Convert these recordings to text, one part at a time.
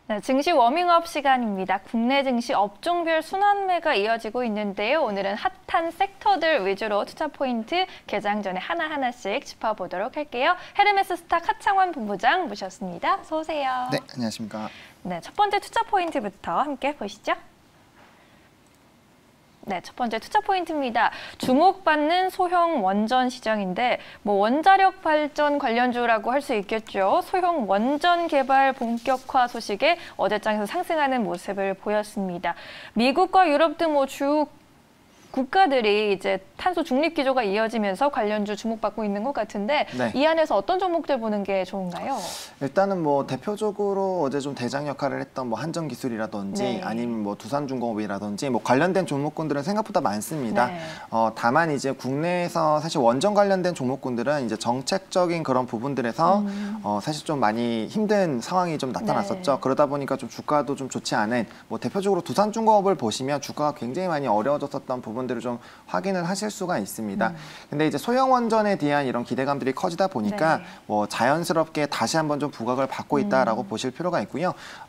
네, 증시 워밍업 시간입니다. 국내 증시 업종별 순환매가 이어지고 있는데요. 오늘은 핫한 섹터들 위주로 투자 포인트 개장 전에 하나하나씩 짚어보도록 할게요. 헤르메스 스타 하창원 본부장 모셨습니다. 어서 오세요. 네, 안녕하십니까. 네, 첫 번째 투자 포인트부터 함께 보시죠. 네, 첫 번째 투자 포인트입니다. 주목받는 소형 원전 시장인데 원자력 발전 관련주라고 할 수 있겠죠. 소형 원전 개발 본격화 소식에 어제장에서 상승하는 모습을 보였습니다. 미국과 유럽 등 주 국가들이 이제 탄소 중립 기조가 이어지면서 관련주 주목받고 있는 것 같은데 네. 이 안에서 어떤 종목들 보는 게 좋은가요? 일단은 대표적으로 어제 좀 대장 역할을 했던 한전기술이라든지 네. 아니면 두산중공업이라든지 관련된 종목군들은 생각보다 많습니다. 네. 다만 이제 국내에서 사실 원전 관련된 종목군들은 이제 정책적인 그런 부분들에서 사실 좀 많이 힘든 상황이 좀 나타났었죠. 네. 그러다 보니까 좀 주가도 좀 좋지 않은 대표적으로 두산중공업을 보시면 주가가 굉장히 많이 어려워졌었던 부분들을 좀 확인을 하실 수가 있습니다. 근데 이제 소형 원전에 대한 이런 기대감들이 커지다 보니까 네. 자연스럽게 다시 한번 좀 부각을 받고 있다라고 보실 필요가 있고요.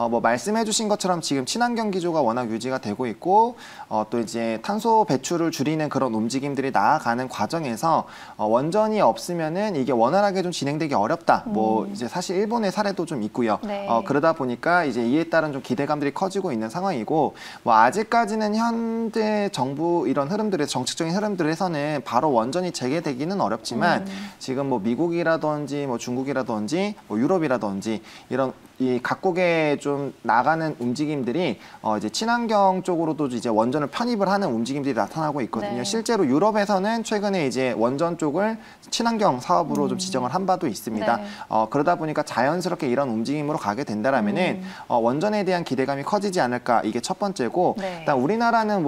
말씀해주신 것처럼 지금 친환경 기조가 워낙 유지가 되고 있고 또 이제 탄소 배출을 줄이는 그런 움직임들이 나아가는 과정에서 원전이 없으면은 이게 원활하게 좀 진행되기 어렵다. 이제 사실 일본의 사례도 좀 있고요. 네. 그러다 보니까 이제 이에 따른 좀 기대감들이 커지고 있는 상황이고 아직까지는 현재 정부 이런 흐름들에서 정책적인 흐름들에서는 바로 원전이 재개되기는 어렵지만 지금 미국이라든지 중국이라든지 유럽이라든지 이런 이 각국에 좀 나가는 움직임들이 이제 친환경 쪽으로도 이제 원전을 편입을 하는 움직임들이 나타나고 있거든요. 네. 실제로 유럽에서는 최근에 이제 원전 쪽을 친환경 사업으로 좀 지정을 한 바도 있습니다. 네. 그러다 보니까 자연스럽게 이런 움직임으로 가게 된다라면은 원전에 대한 기대감이 커지지 않을까, 이게 첫 번째고, 네. 일단 우리나라는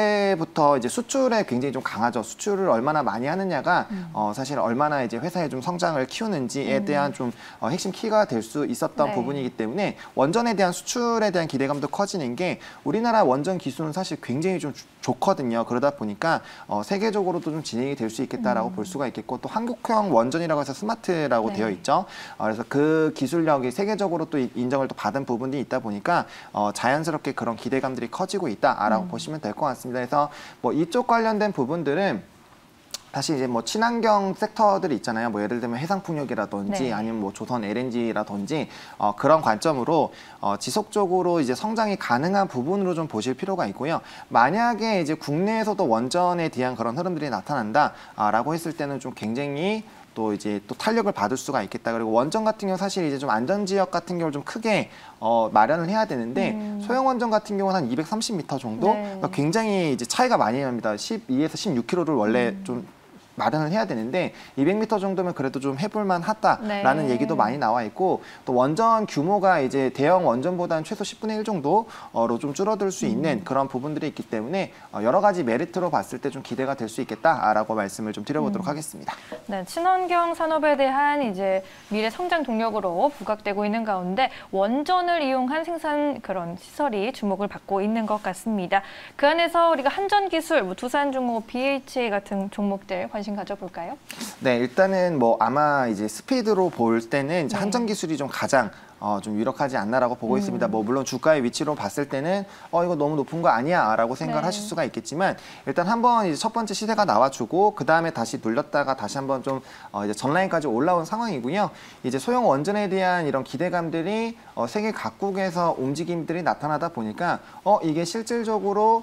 원래부터 이제 수출에 굉장히 좀 강하죠. 수출을 얼마나 많이 하느냐가 사실 얼마나 이제 회사의 좀 성장을 키우는지에 대한 좀 핵심 키가 될 수 있었던 네. 부분이기 때문에 원전에 대한 수출에 대한 기대감도 커지는 게, 우리나라 원전 기술은 사실 굉장히 좀 좋거든요. 그러다 보니까 세계적으로도 좀 진행이 될 수 있겠다라고 볼 수가 있겠고, 또 한국형 원전이라고 해서 스마트라고 네. 되어 있죠. 그래서 그 기술력이 세계적으로 또 인정을 또 받은 부분이 있다 보니까 자연스럽게 그런 기대감들이 커지고 있다라고 보시면 될 것 같습니다. 그래서 이쪽 관련된 부분들은 다시 이제 친환경 섹터들이 있잖아요. 예를 들면 해상풍력이라든지 네. 아니면 조선 LNG라든지 그런 관점으로 지속적으로 이제 성장이 가능한 부분으로 좀 보실 필요가 있고요. 만약에 이제 국내에서도 원전에 대한 그런 흐름들이 나타난다라고 했을 때는 좀 굉장히 또 탄력을 받을 수가 있겠다. 그리고 원전 같은 경우 사실 이제 좀 안전 지역 같은 경우를 좀 크게 마련을 해야 되는데 소형 원전 같은 경우는 한 230m 정도. 네. 그러니까 굉장히 이제 차이가 많이 납니다. 12에서 16km를 원래 좀 마련을 해야 되는데 200m 정도면 그래도 좀 해볼만 하다라는 네. 얘기도 많이 나와 있고, 또 원전 규모가 이제 대형 원전보다는 최소 10분의 1 정도로 좀 줄어들 수 있는 그런 부분들이 있기 때문에 여러 가지 메리트로 봤을 때 좀 기대가 될 수 있겠다라고 말씀을 좀 드려보도록 하겠습니다. 네, 친환경 산업에 대한 이제 미래 성장 동력으로 부각되고 있는 가운데 원전을 이용한 생산 그런 시설이 주목을 받고 있는 것 같습니다. 그 안에서 우리가 한전기술, 두산중공업, BHA 같은 종목들 관심 가져볼까요? 네, 일단은 아마 이제 스피드로 볼 때는 이제 한전기술이 좀 가장 좀 유력하지 않나라고 보고 있습니다. 물론 주가의 위치로 봤을 때는 이거 너무 높은 거 아니야라고 생각을 네. 하실 수가 있겠지만, 일단 한번 이제 첫 번째 시세가 나와주고 그 다음에 다시 눌렸다가 다시 한번 좀 이제 전라인까지 올라온 상황이고요. 이제 소형 원전에 대한 이런 기대감들이 세계 각국에서 움직임들이 나타나다 보니까 이게 실질적으로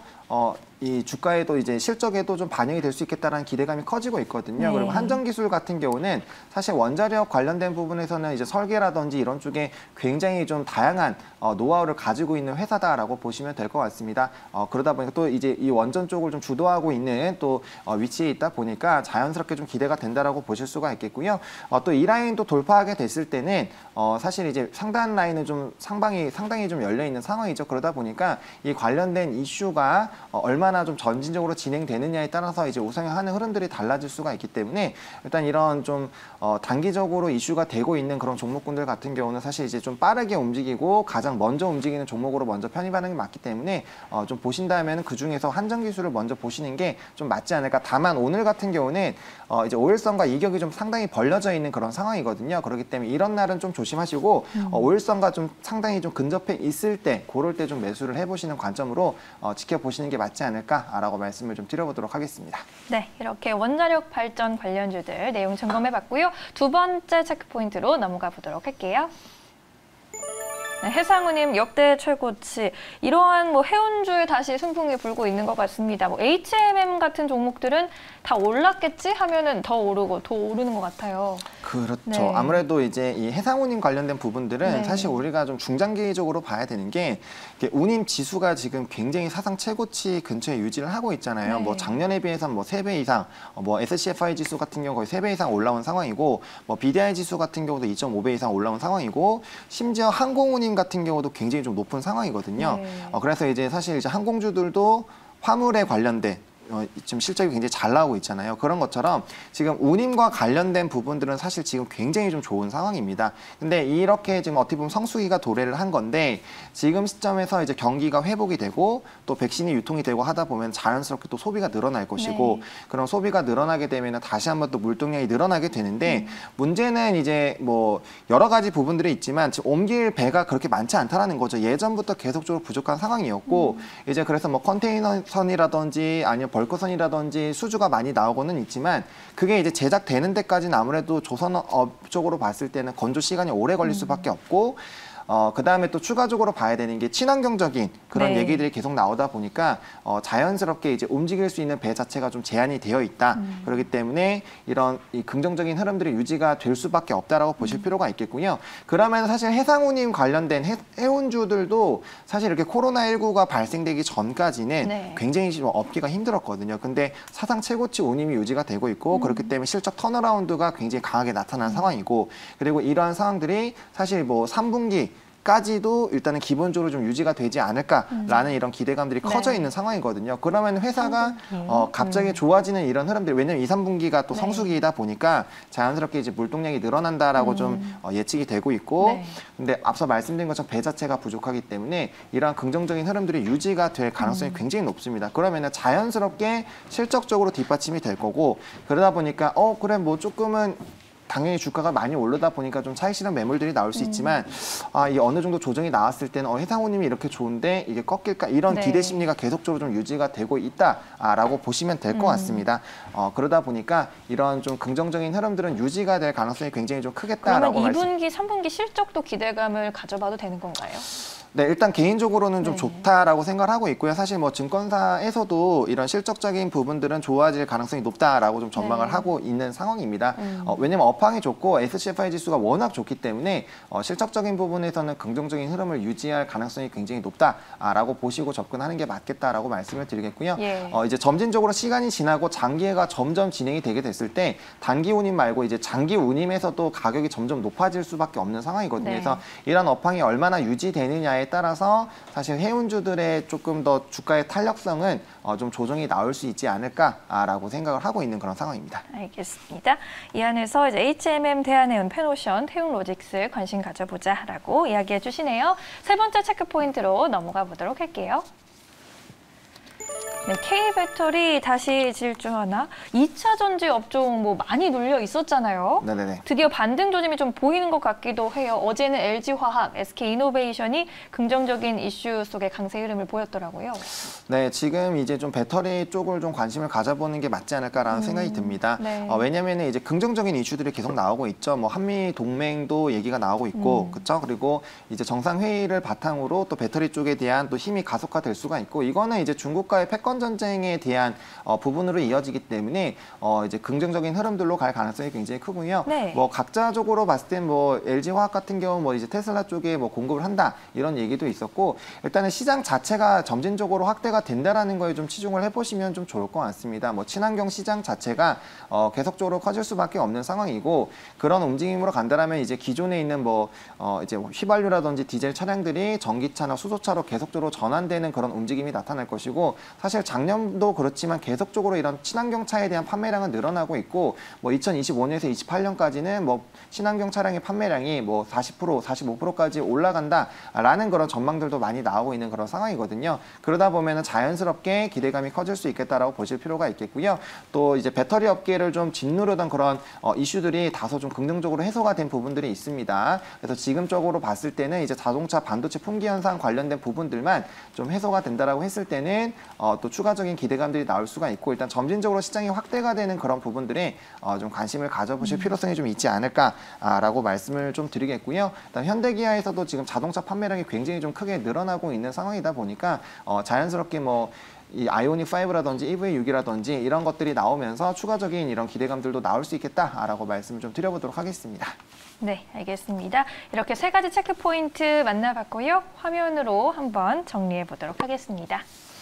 이 주가에도 이제 실적에도 좀 반영이 될 수 있겠다라는 기대감이 커지고 있거든요. 네. 그리고 한전기술 같은 경우는 사실 원자력 관련된 부분에서는 이제 설계라든지 이런 쪽에 굉장히 좀 다양한 노하우를 가지고 있는 회사다라고 보시면 될 것 같습니다. 그러다 보니까 또 이제 이 원전 쪽을 좀 주도하고 있는 또 위치에 있다 보니까 자연스럽게 좀 기대가 된다라고 보실 수가 있겠고요. 또 이 라인도 돌파하게 됐을 때는 사실 이제 상단 라인은 좀 상당히 좀 열려 있는 상황이죠. 그러다 보니까 이 관련된 이슈가 얼마나 좀 점진적으로 진행되느냐에 따라서 이제 우상향하는 흐름들이 달라질 수가 있기 때문에 일단 이런 좀 단기적으로 이슈가 되고 있는 그런 종목군들 같은 경우는 사실 이제 좀 빠르게 움직이고 가장 먼저 움직이는 종목으로 먼저 편입하는 게 맞기 때문에 좀 보신다면 그 중에서 한정 기술을 먼저 보시는 게 좀 맞지 않을까. 다만 오늘 같은 경우는 이제 5일선과 이격이 좀 상당히 벌려져 있는 그런 상황이거든요. 그렇기 때문에 이런 날은 좀 조심하시고 5일선과 좀 상당히 좀 근접해 있을 때 그럴 때 좀 매수를 해보시는 관점으로 지켜보시는 게 맞지 않을까라고 말씀을 좀 드려보도록 하겠습니다. 네, 이렇게 원자력 발전 관련주들 내용 점검해봤고요. 두 번째 체크포인트로 넘어가 보도록 할게요. 네, 해상우님 역대 최고치. 이러한 뭐 해운주에 다시 순풍이 불고 있는 것 같습니다. 뭐 HMM 같은 종목들은 다 올랐겠지 하면은 더 오르고 더 오르는 것 같아요. 그렇죠. 네. 아무래도 이제 이 해상운임 관련된 부분들은 네. 사실 우리가 좀 중장기적으로 봐야 되는 게 운임 지수가 지금 굉장히 사상 최고치 근처에 유지를 하고 있잖아요. 네. 뭐 작년에 비해서 뭐 3배 이상, 뭐 SCFI 지수 같은 경우 거의 3배 이상 올라온 상황이고, 뭐 BDI 지수 같은 경우도 2.5배 이상 올라온 상황이고, 심지어 항공운임 같은 경우도 굉장히 좀 높은 상황이거든요. 네. 그래서 이제 사실 이제 항공주들도 화물에 관련된 지금 실적이 굉장히 잘 나오고 있잖아요. 그런 것처럼 지금 운임과 관련된 부분들은 사실 지금 굉장히 좀 좋은 상황입니다. 근데 이렇게 지금 어떻게 보면 성수기가 도래를 한 건데 지금 시점에서 이제 경기가 회복이 되고 또 백신이 유통이 되고 하다 보면 자연스럽게 또 소비가 늘어날 것이고, 네. 그런 소비가 늘어나게 되면 다시 한번 또 물동량이 늘어나게 되는데 문제는 이제 뭐 여러 가지 부분들이 있지만 지금 옮길 배가 그렇게 많지 않다라는 거죠. 예전부터 계속적으로 부족한 상황이었고 이제 그래서 뭐 컨테이너선이라든지 아니면 벌크선이라든지 수주가 많이 나오고는 있지만 그게 이제 제작되는 데까지는 아무래도 조선업 쪽으로 봤을 때는 건조 시간이 오래 걸릴 수밖에 없고, 그다음에 또 추가적으로 봐야 되는 게 친환경적인 그런 네. 얘기들이 계속 나오다 보니까 자연스럽게 이제 움직일 수 있는 배 자체가 좀 제한이 되어 있다. 그렇기 때문에 이런 이 긍정적인 흐름들이 유지가 될 수밖에 없다라고 보실 필요가 있겠고요. 그러면 사실 해상운임 관련된 해운주들도 사실 이렇게 코로나19가 발생되기 전까지는 네. 굉장히 좀 업기가 힘들었거든요. 근데 사상 최고치 운임이 유지가 되고 있고 그렇기 때문에 실적 턴어라운드가 굉장히 강하게 나타난 상황이고, 그리고 이러한 상황들이 사실 뭐 3분기 까지도 일단은 기본적으로 좀 유지가 되지 않을까라는 이런 기대감들이 커져 네. 있는 상황이거든요. 그러면 회사가 갑자기 좋아지는 이런 흐름들, 왜냐면 2, 3분기가 또 네. 성수기이다 보니까 자연스럽게 이제 물동량이 늘어난다라고 좀 예측이 되고 있고, 네. 근데 앞서 말씀드린 것처럼 배 자체가 부족하기 때문에 이러한 긍정적인 흐름들이 유지가 될 가능성이 굉장히 높습니다. 그러면은 자연스럽게 실적적으로 뒷받침이 될 거고, 그러다 보니까 그래 뭐 조금은 당연히 주가가 많이 오르다 보니까 좀 차익 실현 매물들이 나올 수 있지만 이 어느 정도 조정이 나왔을 때는 해상운임이 이렇게 좋은데 이게 꺾일까, 이런 네. 기대 심리가 계속적으로 좀 유지가 되고 있다라고 보시면 될 것 같습니다. 그러다 보니까 이런 좀 긍정적인 흐름들은 유지가 될 가능성이 굉장히 좀 크겠다라고 그러면 2분기, 3분기 실적도 기대감을 가져봐도 되는 건가요? 네, 일단 개인적으로는 좀 네. 좋다라고 생각을 하고 있고요. 사실 뭐 증권사에서도 이런 실적적인 부분들은 좋아질 가능성이 높다라고 좀 전망을 네. 하고 있는 상황입니다. 왜냐면 업황이 좋고 SCFI 지수가 워낙 좋기 때문에 실적적인 부분에서는 긍정적인 흐름을 유지할 가능성이 굉장히 높다라고 보시고 접근하는 게 맞겠다라고 말씀을 드리겠고요. 예. 이제 점진적으로 시간이 지나고 장기회가 점점 진행이 되게 됐을 때 단기 운임 말고 이제 장기 운임에서도 가격이 점점 높아질 수밖에 없는 상황이거든요. 네. 그래서 이런 업황이 얼마나 유지되느냐에 따라서 사실 해운주들의 조금 더 주가의 탄력성은 좀 조정이 나올 수 있지 않을까라고 생각을 하고 있는 그런 상황입니다. 알겠습니다. 이 안에서 이제 HMM, 대한해운, 페노션, 태웅로직스 관심 가져보자라고 이야기해 주시네요. 세 번째 체크 포인트로 넘어가 보도록 할게요. 네, K배터리 다시 질주하나? 2차 전지 업종 뭐 많이 눌려 있었잖아요. 네네네. 드디어 반등 조짐이 좀 보이는 것 같기도 해요. 어제는 LG화학, SK이노베이션이 긍정적인 이슈 속에 강세 흐름을 보였더라고요. 네, 지금 이제 좀 배터리 쪽을 좀 관심을 가져보는 게 맞지 않을까라는 생각이 듭니다. 네. 왜냐하면 이제 긍정적인 이슈들이 계속 나오고 있죠. 뭐 한미 동맹도 얘기가 나오고 있고, 그렇죠. 그리고 이제 정상 회의를 바탕으로 또 배터리 쪽에 대한 또 힘이 가속화될 수가 있고, 이거는 이제 중국과의 패권 휴전 전쟁에 대한 부분으로 이어지기 때문에 이제 긍정적인 흐름들로 갈 가능성이 굉장히 크고요. 네. 뭐 각자적으로 봤을 땐 뭐 LG화학 같은 경우 뭐 이제 테슬라 쪽에 뭐 공급을 한다 이런 얘기도 있었고 일단은 시장 자체가 점진적으로 확대가 된다라는 거에 좀 치중을 해보시면 좀 좋을 것 같습니다. 뭐 친환경 시장 자체가 계속적으로 커질 수밖에 없는 상황이고 그런 움직임으로 간다라면 이제 기존에 있는 뭐 이제 휘발유라든지 디젤 차량들이 전기차나 수소차로 계속적으로 전환되는 그런 움직임이 나타날 것이고 사실 작년도 그렇지만 계속적으로 이런 친환경 차에 대한 판매량은 늘어나고 있고 뭐 2025년에서 28년까지는 뭐 친환경 차량의 판매량이 뭐 40%, 45%까지 올라간다라는 그런 전망들도 많이 나오고 있는 그런 상황이거든요. 그러다 보면은 자연스럽게 기대감이 커질 수 있겠다라고 보실 필요가 있겠고요. 또 이제 배터리 업계를 좀 짓누르던 그런 이슈들이 다소 좀 긍정적으로 해소가 된 부분들이 있습니다. 그래서 지금적으로 봤을 때는 이제 자동차 반도체 품귀 현상 관련된 부분들만 좀 해소가 된다라고 했을 때는 또 추가적인 기대감들이 나올 수가 있고 일단 점진적으로 시장이 확대가 되는 그런 부분들에 좀 관심을 가져보실 필요성이 좀 있지 않을까라고 말씀을 좀 드리겠고요. 일단 현대기아에서도 지금 자동차 판매량이 굉장히 좀 크게 늘어나고 있는 상황이다 보니까 자연스럽게 뭐 이 아이오닉 5라든지 EV6이라든지 이런 것들이 나오면서 추가적인 이런 기대감들도 나올 수 있겠다라고 말씀을 좀 드려보도록 하겠습니다. 네, 알겠습니다. 이렇게 세 가지 체크 포인트 만나봤고요. 화면으로 한번 정리해 보도록 하겠습니다.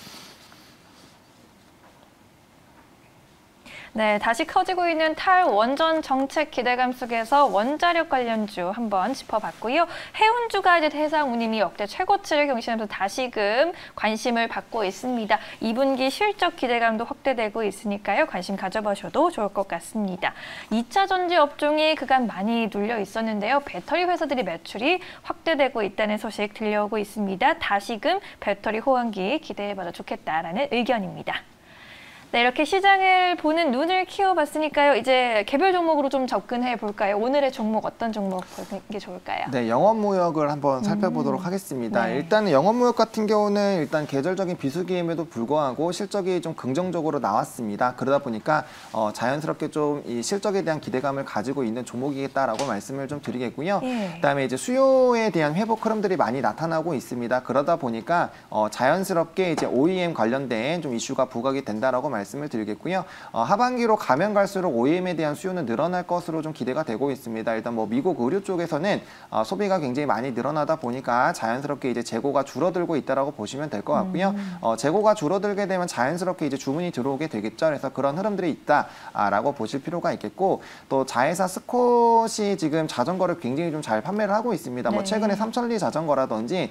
네, 다시 커지고 있는 탈원전 정책 기대감 속에서 원자력 관련주 한번 짚어봤고요. 해운주가 이제 해상 운임이 역대 최고치를 경신하면서 다시금 관심을 받고 있습니다. 2분기 실적 기대감도 확대되고 있으니까요. 관심 가져보셔도 좋을 것 같습니다. 2차 전지 업종이 그간 많이 눌려 있었는데요. 배터리 회사들이 매출이 확대되고 있다는 소식 들려오고 있습니다. 다시금 배터리 호황기 기대해봐도 좋겠다라는 의견입니다. 네, 이렇게 시장을 보는 눈을 키워봤으니까요. 이제 개별 종목으로 좀 접근해 볼까요? 오늘의 종목 어떤 종목 보는 게 좋을까요? 네, 영업무역을 한번 살펴보도록 하겠습니다. 네. 일단 영업무역 같은 경우는 일단 계절적인 비수기임에도 불구하고 실적이 좀 긍정적으로 나왔습니다. 그러다 보니까 자연스럽게 좀 이 실적에 대한 기대감을 가지고 있는 종목이겠다라고 말씀을 좀 드리겠고요. 예. 그다음에 이제 수요에 대한 회복 흐름들이 많이 나타나고 있습니다. 그러다 보니까 자연스럽게 이제 OEM 관련된 좀 이슈가 부각이 된다라고 말씀을 드리겠고요. 하반기로 가면 갈수록 OEM에 대한 수요는 늘어날 것으로 좀 기대가 되고 있습니다. 일단 뭐 미국 의류 쪽에서는 소비가 굉장히 많이 늘어나다 보니까 자연스럽게 이제 재고가 줄어들고 있다라고 보시면 될 것 같고요. 재고가 줄어들게 되면 자연스럽게 이제 주문이 들어오게 되겠죠. 그래서 그런 흐름들이 있다라고 보실 필요가 있겠고 또 자회사 스콧이 지금 자전거를 굉장히 좀 잘 판매를 하고 있습니다. 뭐 최근에 삼천리 자전거라든지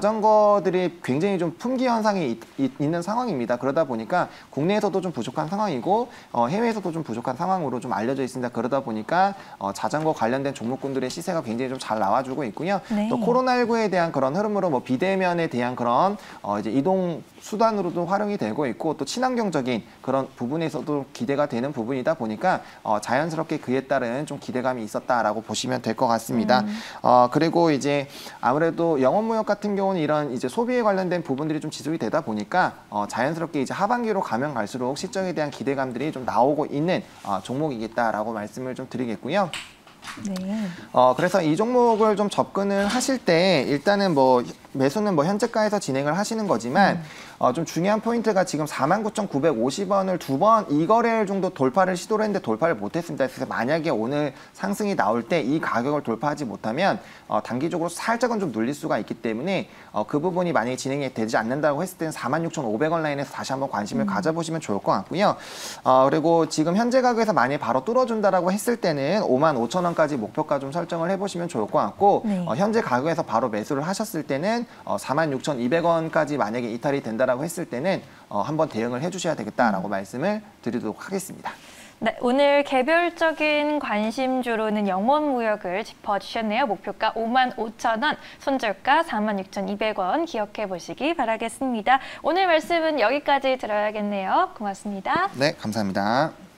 자전거들이 굉장히 좀 품귀 현상이 있는 상황입니다. 그러다 보니까 국내에서도 좀 부족한 상황이고 해외에서도 좀 부족한 상황으로 좀 알려져 있습니다. 그러다 보니까 자전거 관련된 종목군들의 시세가 굉장히 좀 잘 나와주고 있고요. 네. 또 코로나19에 대한 그런 흐름으로 뭐 비대면에 대한 그런 이제 이동 수단으로도 활용이 되고 있고 또 친환경적인 그런 부분에서도 기대가 되는 부분이다 보니까 자연스럽게 그에 따른 좀 기대감이 있었다라고 보시면 될 것 같습니다. 그리고 이제 아무래도 영업무역 같은 경우는 이런 이제 소비에 관련된 부분들이 좀 지속이 되다 보니까 자연스럽게 이제 하반기로 가면 갈수록 실적에 대한 기대감들이 좀 나오고 있는 종목이겠다라고 말씀을 좀 드리겠고요. 네. 그래서 이 종목을 좀 접근을 하실 때 일단은 뭐 매수는 뭐 현재가에서 진행을 하시는 거지만 좀 중요한 포인트가 지금 49,950원을 두 번 이 거래일 정도 돌파를 시도를 했는데 돌파를 못했습니다. 그래서 만약에 오늘 상승이 나올 때 이 가격을 돌파하지 못하면 단기적으로 살짝은 좀 눌릴 수가 있기 때문에 그 부분이 만약에 진행이 되지 않는다고 했을 때는 46,500원 라인에서 다시 한번 관심을 가져보시면 좋을 것 같고요. 그리고 지금 현재 가격에서 만약에 바로 뚫어준다라고 했을 때는 55,000원까지 목표가 좀 설정을 해보시면 좋을 것 같고 네. 현재 가격에서 바로 매수를 하셨을 때는 46,200원까지 만약에 이탈이 된다라고 했을 때는 한번 대응을 해주셔야 되겠다라고 말씀을 드리도록 하겠습니다. 네, 오늘 개별적인 관심주로는 영업무역을 짚어주셨네요. 목표가 55,000원, 손절가 46,200원 기억해 보시기 바라겠습니다. 오늘 말씀은 여기까지 들어야겠네요. 고맙습니다. 네, 감사합니다.